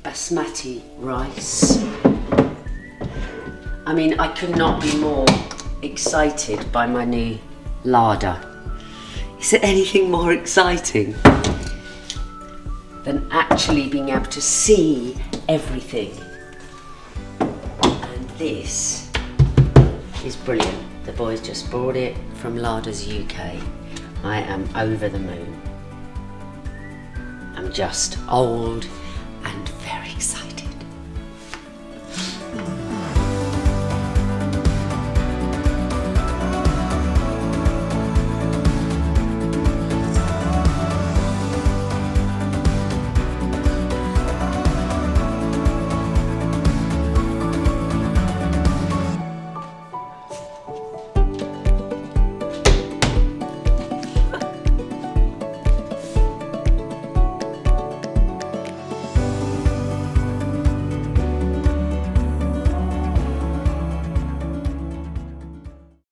basmati rice. I mean, I could not be more excited by my new larder. Is there anything more exciting than actually being able to see everything? And this is brilliant. The boys just bought it from Larders-UK. I am over the moon. I'm just old